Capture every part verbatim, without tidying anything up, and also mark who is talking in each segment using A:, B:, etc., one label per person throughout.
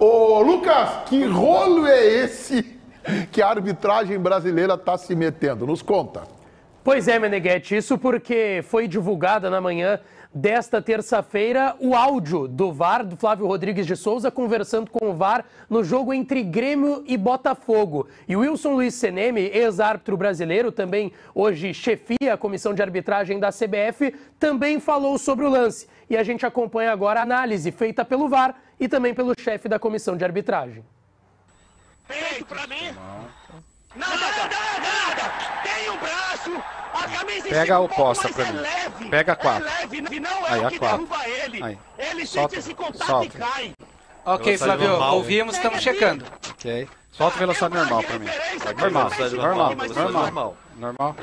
A: Ô, Lucas, que rolo é esse que a arbitragem brasileira está se metendo? Nos conta.
B: Pois é, Meneghetti, isso porque foi divulgada na manhã desta terça-feira o áudio do V A R, do Flávio Rodrigues de Souza, conversando com o V A R no jogo entre Grêmio e Botafogo. E o Wilson Luiz Seneme, ex-árbitro brasileiro, também hoje chefia a comissão de arbitragem da C B F, também falou sobre o lance. E a gente acompanha agora a análise feita pelo V A R e também pelo chefe da comissão de arbitragem.
C: Peito pra mim? Nada, nada! Tem um braço! A camisa
D: Pega o
C: pouco,
D: Costa pra
C: é
D: mim.
C: leve,
D: Pega quatro.
C: É leve, não é
D: aí,
C: o
D: a
C: que
D: quatro.
C: derruba ele.
D: Aí.
C: Ele
D: Solta,
C: sente esse contato
D: solta.
C: e cai.
E: Ok, Flávio, ouvimos, estamos checando.
D: Ok. Solta a velocidade normal pra mim. Normal, normal, normal, normal. Normal.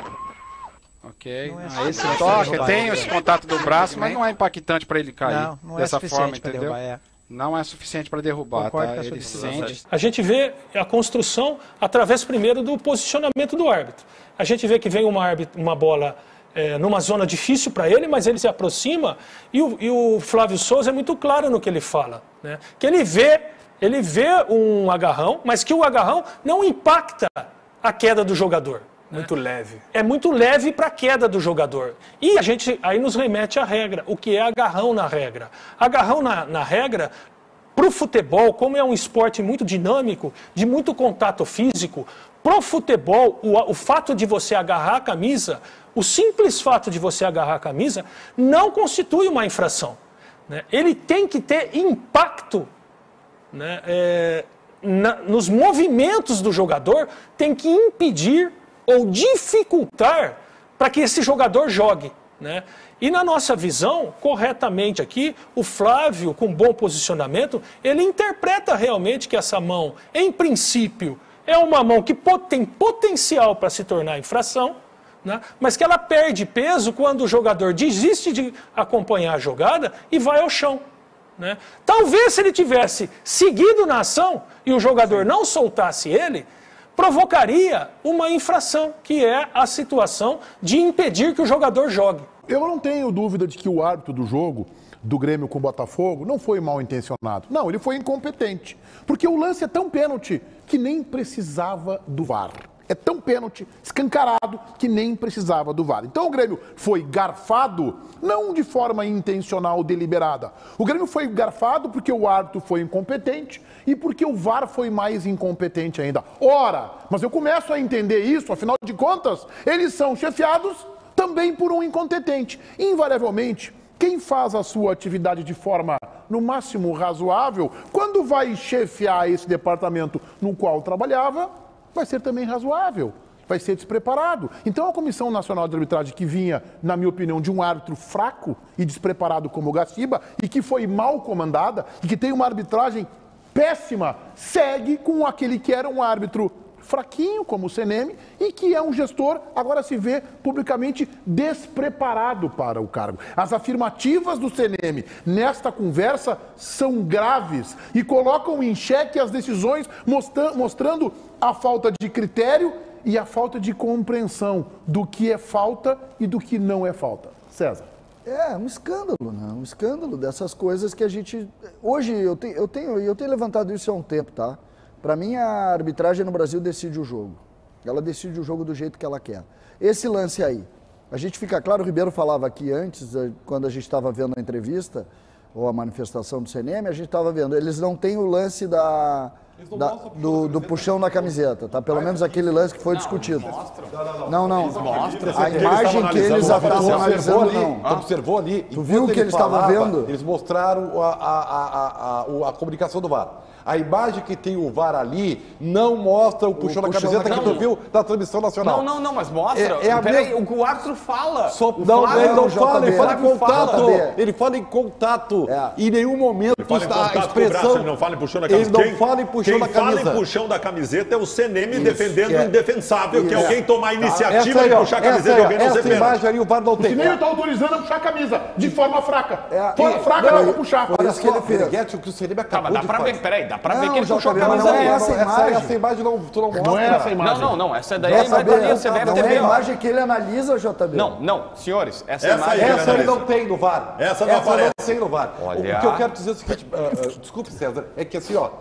D: Ok. Aí esse toque, tem esse contato do braço, mas não é impactante pra ele cair.
F: Não, não é
D: dessa
F: suficiente
D: forma,
F: pra
D: entendeu?
F: derrubar, é.
D: Não é suficiente para derrubar,
F: Concordo
D: tá?
F: com a sua
D: Ele
F: decisão.
D: sente.
G: A gente vê a construção através primeiro do posicionamento do árbitro. A gente vê que vem uma, árbitro, uma bola é, numa zona difícil para ele, mas ele se aproxima e o, e o Flávio Souza é muito claro no que ele fala, né? Que ele vê, ele vê um agarrão, mas que o agarrão não impacta a queda do jogador.
H: Muito leve.
G: É muito leve para a queda do jogador. E a gente aí nos remete à regra. O que é agarrão na regra? Agarrão na, na regra, para o futebol, como é um esporte muito dinâmico, de muito contato físico, para o futebol, o, o fato de você agarrar a camisa, o simples fato de você agarrar a camisa, não constitui uma infração, né? Ele tem que ter impacto, né? é, na, nos movimentos do jogador, tem que impedir ou dificultar para que esse jogador jogue, né? E na nossa visão, corretamente aqui, o Flávio, com bom posicionamento, ele interpreta realmente que essa mão, em princípio, é uma mão que tem potencial para se tornar infração, né? Mas que ela perde peso quando o jogador desiste de acompanhar a jogada e vai ao chão, né? Talvez se ele tivesse seguido na ação e o jogador não soltasse ele, provocaria uma infração, que é a situação de impedir que o jogador jogue.
A: Eu não tenho dúvida de que o árbitro do jogo do Grêmio com o Botafogo não foi mal intencionado. Não, ele foi incompetente. Porque o lance é tão pênalti que nem precisava do V A R. É tão pênalti, escancarado, que nem precisava do V A R. Então o Grêmio foi garfado, não de forma intencional, deliberada. O Grêmio foi garfado porque o árbitro foi incompetente e porque o V A R foi mais incompetente ainda. Ora, mas eu começo a entender isso, afinal de contas, eles são chefiados também por um incompetente. Invariavelmente, quem faz a sua atividade de forma, no máximo, razoável, quando vai chefiar esse departamento no qual trabalhava, vai ser também razoável, vai ser despreparado. Então a Comissão Nacional de Arbitragem, que vinha, na minha opinião, de um árbitro fraco e despreparado como o Gaciba, e que foi mal comandada, e que tem uma arbitragem péssima, segue com aquele que era um árbitro fraquinho, como o Seneme, e que é um gestor, agora se vê publicamente despreparado para o cargo. As afirmativas do Seneme nesta conversa são graves e colocam em xeque as decisões, mostra- mostrando a falta de critério e a falta de compreensão do que é falta e do que não é falta. César.
F: É, um escândalo, né? Um escândalo dessas coisas que a gente... Hoje, eu tenho, eu tenho, eu tenho levantado isso há um tempo, tá? Para mim, a arbitragem no Brasil decide o jogo. Ela decide o jogo do jeito que ela quer. Esse lance aí, a gente fica claro, o Ribeiro falava aqui antes, quando a gente estava vendo a entrevista, ou a manifestação do C N M, a gente estava vendo, eles não têm o lance da... Da, do, do puxão na camiseta, tá? Pelo menos aquele lance que foi discutido. Não, não. A imagem que eles estavam analisando, não.
I: Tu observou ali.
F: Tu viu o que eles estavam vendo?
I: Eles mostraram a, a, a, a, a comunicação do V A R. A imagem que tem o V A R ali não mostra o puxão, o na camiseta na que tu viu da transmissão nacional.
E: Não, não, não, mas mostra.
I: É, é a
E: Peraí,
I: mesma...
E: o que o árbitro fala.
I: Só,
E: o
I: não,
E: Flávio,
I: ele não
E: o
I: fala, ele fala em contato.
E: Fala.
I: Ele fala em contato. É. E em nenhum momento
J: ele fala em
I: está a
J: contato
I: expressão.
J: Com o braço, ele não fala em puxão da camiseta.
I: Ele não fala em puxão da camisa.
J: Quem fala em puxão da camiseta é o Seneme
I: Isso,
J: defendendo
I: é.
J: o indefensável, que é
I: Isso.
J: alguém tomar a iniciativa
I: aí,
J: de
I: ó,
J: puxar a camiseta de alguém não ser
I: essa imagem aí o V A R não
A: O
I: tem.
A: Seneme está autorizando a puxar a camisa de forma fraca.
F: É,
A: forma
F: e-
A: fraca
F: não,
A: ela vai puxar.
F: foi isso que ele fez.
I: Guedes, o que o Seneme
E: Tá,
I: acabou
E: mas dá
I: de
E: pra
I: fazer.
E: ver, peraí, dá pra ver
F: Não,
E: que ele
F: J B,
E: puxou a
F: mas
E: camisa
F: não é
E: dele.
F: essa
I: Essa,
F: imagem.
I: essa imagem não, tu não mostra.
A: Não é essa imagem.
E: Não, não, não, essa daí
F: Essa
E: vai pra
F: é-
E: mim, você deve
F: não
E: ter
F: é a
E: visto.
F: imagem que ele analisa, J B.
E: Não, não, senhores, essa,
J: Essa
E: imagem...
J: aí,
I: Essa aí
J: analisa.
I: não tem no V A R.
J: Essa não
I: Essa
J: aparece.
I: não tem no V A R.
E: Olha.
I: O que eu quero dizer é o seguinte, uh, uh, desculpe, César, é que assim, ó,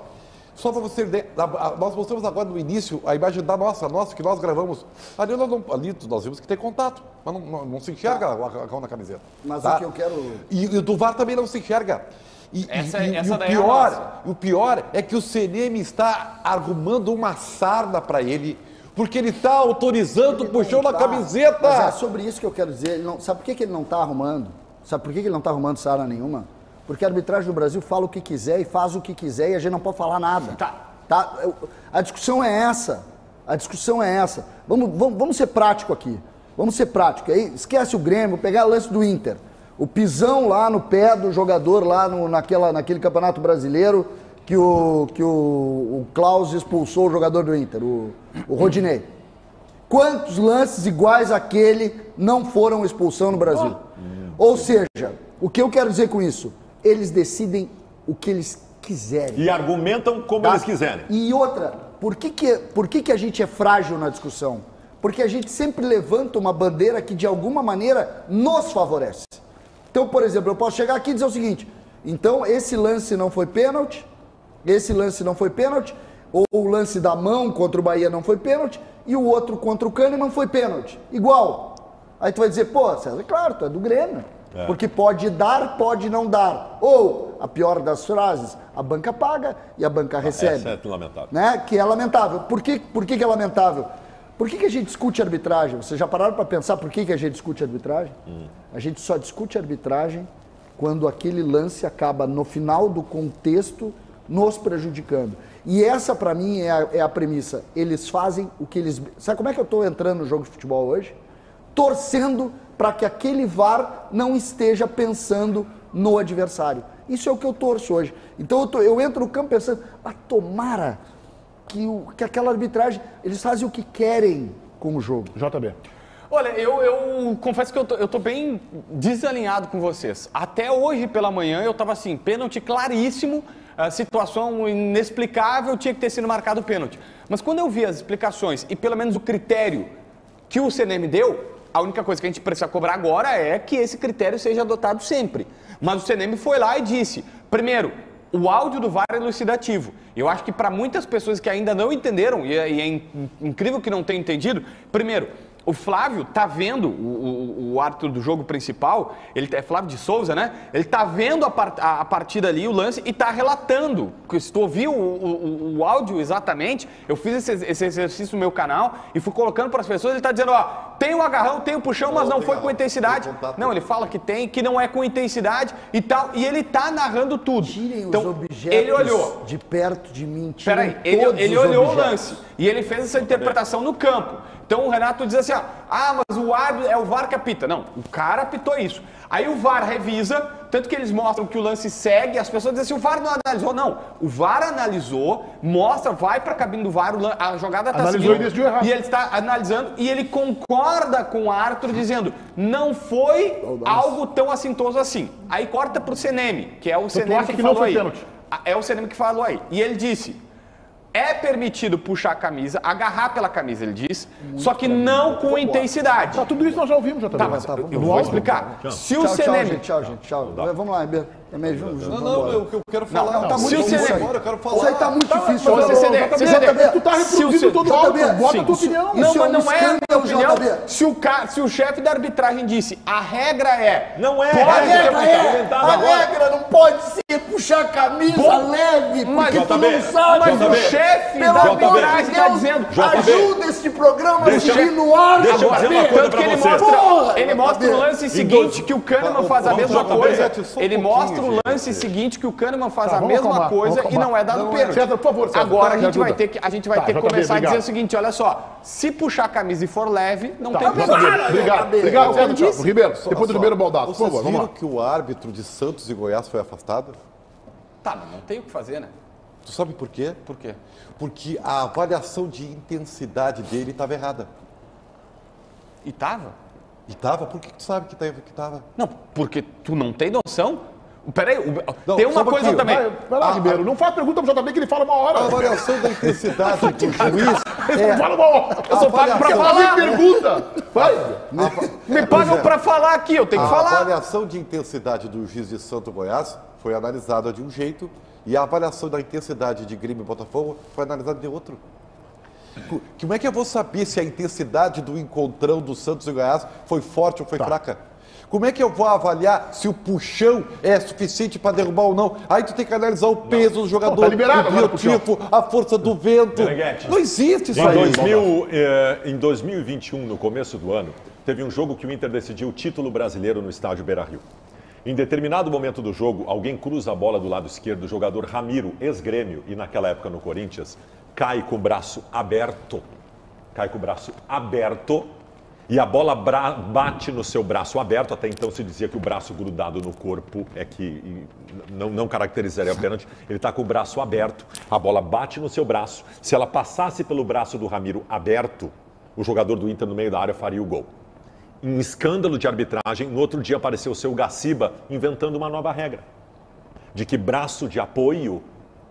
I: Só para você ver, a- a- nós mostramos agora no início a imagem da nossa, nossa, que nós gravamos. Ali nós, não, ali nós vimos que tem contato, mas não, não- não se enxerga o agarrão na camiseta.
F: Mas
I: tá?
F: o que eu quero...
I: E, e o do V A R também não se enxerga. E,
E: Essa-
I: e- e
E: essa
I: o
E: daí é a
I: pior,
E: nossa.
I: o pior é que o C N M está arrumando uma sarna para ele, porque ele está autorizando o puxão na
F: Tá,
I: camiseta.
F: Mas é sobre isso que eu quero dizer. Ele não, sabe por que, que ele não está arrumando? Sabe por que, que ele não está arrumando sarna nenhuma? Porque a arbitragem do Brasil fala o que quiser e faz o que quiser e a gente não pode falar nada.
E: Tá.
F: Tá? Eu- A discussão é essa. A discussão é essa. Vamos, vamos, vamos ser prático aqui. Vamos ser prático. Aí, esquece o Grêmio, pegar o lance do Inter. O pisão lá no pé do jogador lá no, naquela, naquele Campeonato Brasileiro que o, que o, o Klaus expulsou o jogador do Inter, o, o Rodinei. Quantos lances iguais àquele não foram expulsão no Brasil? Ou seja, o que eu quero dizer com isso? Eles decidem o que eles quiserem.
J: E argumentam como
F: Tá?
J: eles quiserem.
F: E outra, por que que, por que que a gente é frágil na discussão? Porque a gente sempre levanta uma bandeira que de alguma maneira nos favorece. Então, por exemplo, eu posso chegar aqui e dizer o seguinte, então esse lance não foi pênalti, esse lance não foi pênalti, ou o lance da mão contra o Bahia não foi pênalti, e o outro contra o Kahneman foi pênalti. Igual. Aí tu vai dizer, pô, César, claro, tu é do Grêmio.
J: É.
F: Porque pode dar, pode não dar. Ou, a pior das frases, a banca paga e a banca recebe.
J: Essa é lamentável.
F: Né? Que é lamentável. Por que, por que, que é lamentável? Por que, que a gente discute arbitragem? Vocês já pararam para pensar por que, que a gente discute arbitragem? Hum. A gente só discute arbitragem quando aquele lance acaba, no final do contexto, nos prejudicando. E essa, para mim, é a, é a premissa. Eles fazem o que eles... Sabe como é que eu estou entrando no jogo de futebol hoje? Torcendo para que aquele V A R não esteja pensando no adversário. Isso é o que eu torço hoje. Então eu, tô, eu entro no campo pensando, ah, tomara que, o, que aquela arbitragem, eles fazem o que querem com o jogo.
A: J B.
E: Olha, eu, eu confesso que eu tô, eu tô bem desalinhado com vocês. Até hoje pela manhã eu tava assim, pênalti claríssimo, a situação inexplicável, tinha que ter sido marcado o pênalti. Mas quando eu vi as explicações e pelo menos o critério que o C N M deu, a única coisa que a gente precisa cobrar agora é que esse critério seja adotado sempre. Mas o C N M foi lá e disse, primeiro, o áudio do V A R é elucidativo. Eu acho que para muitas pessoas que ainda não entenderam, e é, e é in, incrível que não tenham entendido, primeiro, o Flávio tá vendo, o, o, o árbitro do jogo principal, ele é Flávio de Souza, né? Ele tá vendo a, part, a, a partida ali, o lance, e tá relatando. Se tu ouviu o, o, o áudio exatamente, eu fiz esse, esse exercício no meu canal e fui colocando para as pessoas, ele tá dizendo, ó, tem o agarrão, tem o puxão, mas não foi com intensidade. Não, ele fala que tem, que não é com intensidade e tal, e ele tá narrando tudo.
F: Tirem
E: então,
F: os objetos
E: ele olhou.
F: de perto de mim. Tirem
E: Peraí, ele,
F: todos
E: ele
F: os
E: olhou o
F: objetos.
E: lance e ele fez essa interpretação no campo. Então o Renato diz assim, ó, ah, mas o árbitro é o V A R que apita. Não, o cara apitou isso. Aí o V A R revisa, tanto que eles mostram que o lance segue, as pessoas dizem assim, o V A R não analisou. Não, o V A R analisou, mostra, vai pra cabine do V A R, o lan- a jogada tá
A: Analisou
E: seguindo,
A: e decidiu errado.
E: e ele está analisando e ele concorda com o árbitro dizendo, não foi algo tão assintoso assim. Aí corta pro C N M, que é o C N M
A: acha
E: que,
A: que não
E: falou
A: foi
E: aí.
A: pênalti?
E: É o C N M que falou aí. E ele disse, é permitido puxar a camisa, agarrar pela camisa, ele diz, só que não com intensidade.
A: Tá, tudo isso nós já ouvimos, J B.
E: Tá, mas
F: tá,
E: eu,
F: vamos
E: eu
F: lá.
E: vou
A: áudio?
E: explicar. Se o
F: Tchau,
E: C
F: tchau,
E: N M...
F: gente, tchau, gente, tchau. Vamos lá, Beto. Também junto, junto.
I: Não, não, eu, eu quero falar.
F: Não, tá muito
E: Se o
F: difícil
E: C N M
F: aí.
I: eu quero falar.
F: Isso aí tá muito difícil.
E: Mas
F: Ô,
E: o C N M,
F: J B,
E: C N M,
F: J B,
A: Tu tá
E: Se o
A: reproduzindo
E: C-
A: todo o
F: J B,
A: áudio, bota
E: sim,
A: a tua
E: isso-
A: opinião.
E: Não,
F: Isso é
E: mas
F: um
E: não é a minha
F: escândalo,
E: opinião.
F: J B.
E: Se o, ca... Se o chefe da arbitragem disse, a regra é...
J: Não é
E: Pode
F: A
J: regra,
E: ter
F: regra
E: um
F: é,
J: argumentado
F: a
J: agora.
F: regra não pode ser puxar a camisa
E: Bom,
F: leve,
E: mas
F: porque tu
J: J B,
F: não sabe.
E: Mas
J: J
E: o
J: B,
E: chefe
F: Pelo
E: da
F: amor de
E: arbitragem está
F: Deus,
E: dizendo...
J: J B,
F: ajuda este programa a
J: deixa-
F: seguir no ar,
J: deixa eu
F: J
J: dizer
F: B.
J: uma coisa
E: Tanto que
J: pra
E: ele
J: você.
E: mostra,
F: Porra,
E: ele mostra o
F: J B.
E: lance seguinte que o Kahneman faz a
I: Vamos,
E: mesma
I: J B,
E: coisa.
I: gente, só um
E: Ele
I: pouquinho,
E: mostra o
I: gente.
E: lance seguinte que o Kahneman faz
A: Tá,
E: a
A: vamos
E: mesma
A: acalmar,
E: coisa
A: vamos
E: e não é dado
A: acalmar.
E: pênalti.
A: César, por favor, César,
E: Agora a
A: me
E: gente vai
A: ajuda.
E: ter que a gente vai
A: Tá,
E: ter que
A: J B,
E: começar a dizer
A: obrigado.
E: o seguinte, olha só, se puxar a camisa e for leve, não
A: Tá,
E: tem
A: J
E: problema.
A: B, obrigado. Obrigado, César. Tchau. Ribeiro, depois do Ribeiro Baldasso, por
I: Vocês
A: favor, vamos
I: viram
A: lá.
I: que o árbitro de Santos e Goiás foi afastado?
E: Tá, mas não tem o que fazer, né?
I: Tu sabe por quê?
E: Por quê?
I: Porque a avaliação de intensidade dele estava errada.
E: E tava?
I: E tava? Por que tu sabe que tava? Que tava?
E: Não, porque tu não tem noção? Peraí, o-
I: Não,
E: tem
I: só
E: uma
I: um
E: coisa
I: pouquinho.
E: também.
A: Vai, vai lá,
I: Ah,
A: Ribeiro. Não faz pergunta pro J B que ele fala uma hora.
I: A avaliação da intensidade do juiz
A: Ele fala uma hora.
E: Eu sou pago pra
A: Quer
E: falar.
A: fazer pergunta? Vai.
E: Me pagam pra falar aqui, eu tenho que
I: A
E: falar.
I: avaliação de intensidade do juiz de Santo Goiás foi analisada de um jeito E a avaliação da intensidade de Grêmio e Botafogo foi analisada de outro. Como é que eu vou saber se a intensidade do encontrão do Santos e Goiás foi forte ou foi tá. fraca? Como é que eu vou avaliar se o puxão é suficiente para derrubar ou não? Aí tu tem que analisar o peso não. do jogador, Pô, tá liberado, o biotipo, a força do vento. Meneghete. Não existe isso
J: em
I: aí.
J: dois mil, eh, em dois mil e vinte e um, no começo do ano, teve um jogo que o Inter decidiu o título brasileiro no estádio Beira-Rio. Em determinado momento do jogo, alguém cruza a bola do lado esquerdo, o jogador Ramiro, ex-Grêmio, e naquela época no Corinthians, cai com o braço aberto. Cai com o braço aberto. E a bola bate no seu braço aberto, até então se dizia que o braço grudado no corpo é que não, não caracterizaria o pênalti. Ele está com o braço aberto, a bola bate no seu braço. Se ela passasse pelo braço do Ramiro aberto, o jogador do Inter no meio da área faria o gol. Em um escândalo de arbitragem, no outro dia apareceu o seu Gaciba inventando uma nova regra, de que braço de apoio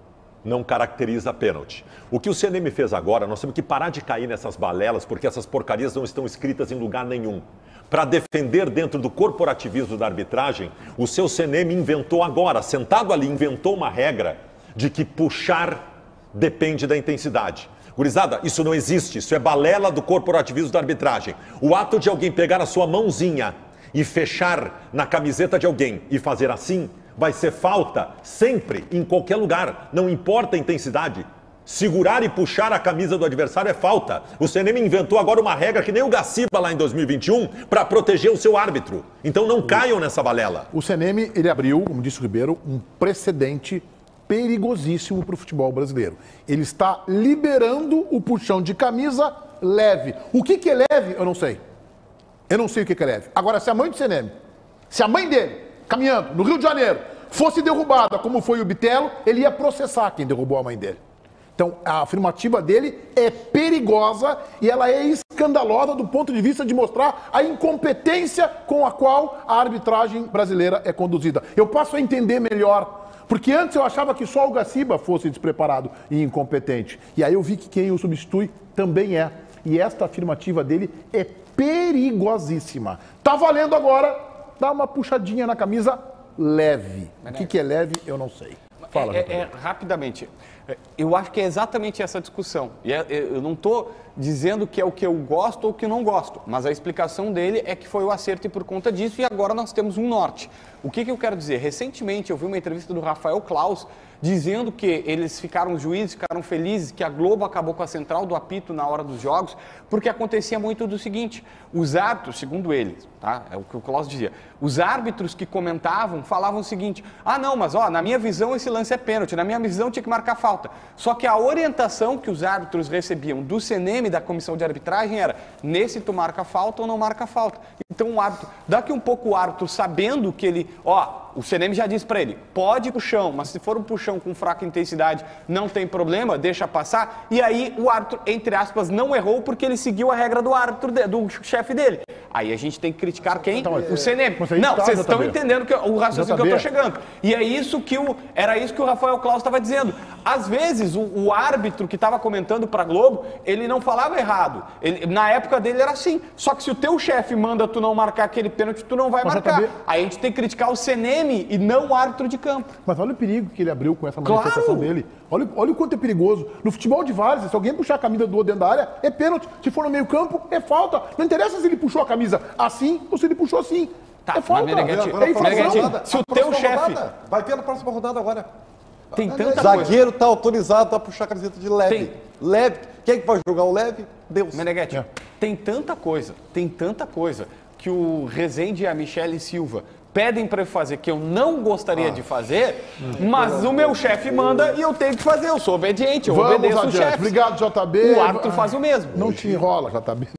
J: não caracteriza pênalti. O que o C N M fez agora, nós temos que parar de cair nessas balelas, porque essas porcarias não estão escritas em lugar nenhum. Para defender dentro do corporativismo da arbitragem, o seu C N M inventou agora, sentado ali, inventou uma regra de que puxar depende da intensidade. Gurizada, isso não existe, isso é balela do corporativismo da arbitragem. O ato de alguém pegar a sua mãozinha e fechar na camiseta de alguém e fazer assim, vai ser falta sempre, em qualquer lugar, não importa a intensidade. Segurar e puxar a camisa do adversário é falta. O C N M inventou agora uma regra que nem o Gaciba lá em dois mil e vinte e um para proteger o seu árbitro. Então não caiam nessa balela.
A: O C N M, ele abriu, como disse o Ribeiro, um precedente perigosíssimo para o futebol brasileiro. Ele está liberando o puxão de camisa leve. O que, que é leve, eu não sei. Eu não sei o que, que é leve. Agora, se a mãe do C N M, se a mãe dele, caminhando no Rio de Janeiro, fosse derrubada, como foi o Bitelo, ele ia processar quem derrubou a mãe dele. Então, a afirmativa dele é perigosa e ela é escandalosa do ponto de vista de mostrar a incompetência com a qual a arbitragem brasileira é conduzida. Eu passo a entender melhor, porque antes eu achava que só o Gaciba fosse despreparado e incompetente. E aí eu vi que quem o substitui também é. E esta afirmativa dele é perigosíssima. Tá valendo agora, dá uma puxadinha na camisa leve. O que, que é leve, eu não sei. Fala,
E: é, é, é, rapidamente, eu acho que é exatamente essa discussão. E é, eu não estou dizendo que é o que eu gosto ou o que eu não gosto, mas a explicação dele é que foi o acerto e por conta disso, e agora nós temos um norte. O que, que eu quero dizer? Recentemente eu vi uma entrevista do Rafael Claus dizendo que eles ficaram, os juízes ficaram felizes que a Globo acabou com a central do apito na hora dos jogos, porque acontecia muito do seguinte, os árbitros, segundo ele, tá? É o que o Claus dizia, os árbitros que comentavam falavam o seguinte, ah não, mas ó, na minha visão esse lance é pênalti, na minha visão tinha que marcar falta. Só que a orientação que os árbitros recebiam do C N M, da comissão de arbitragem, era, nesse tu marca falta ou não marca falta. Então o árbitro, daqui um pouco o árbitro sabendo que ele, ó, o C N M já disse para ele, pode ir pro chão, mas se for um puxão com fraca intensidade, não tem problema, deixa passar. E aí o árbitro, entre aspas, não errou porque ele seguiu a regra do árbitro, de, do chefe dele. Aí a gente tem que criticar quem? Então, o C N M. Não, vocês tá, estão entendendo que, o raciocínio que eu estou chegando. E é isso que o, era isso que o Rafael Claus estava dizendo. Às vezes, o, o árbitro que estava comentando para a Globo, ele não falava errado. Ele, na época dele era assim. Só que se o teu chefe manda tu não marcar aquele pênalti, tu não vai Mas marcar. Aí a gente tem que criticar o C N M e não o árbitro de campo.
A: Mas olha o perigo que ele abriu com essa manifestação claro. dele. Olha, olha o quanto é perigoso. No futebol de várzea, se alguém puxar a camisa do outro dentro da área, é pênalti. Se for no meio campo, é falta. Não interessa se ele puxou a camisa assim ou se ele puxou assim.
E: Tá,
A: é falta.
I: É
E: infração. Se o teu chefe...
I: Vai ter na próxima rodada agora.
E: Tem tanta
I: Zagueiro está autorizado a puxar a camiseta de leve.
E: Tem.
I: Leve. Quem é que vai jogar o leve? Deus.
E: Meneghete, é. tem tanta coisa, tem tanta coisa que o Rezende e a Michele Silva pedem para eu fazer que eu não gostaria ah. de fazer, mas o meu chefe manda e eu tenho que fazer. Eu sou obediente, eu
A: Vamos
E: obedeço
A: adiante.
E: o chefe.
A: Obrigado, J B.
E: O árbitro faz o mesmo.
A: Não te enrola, J B.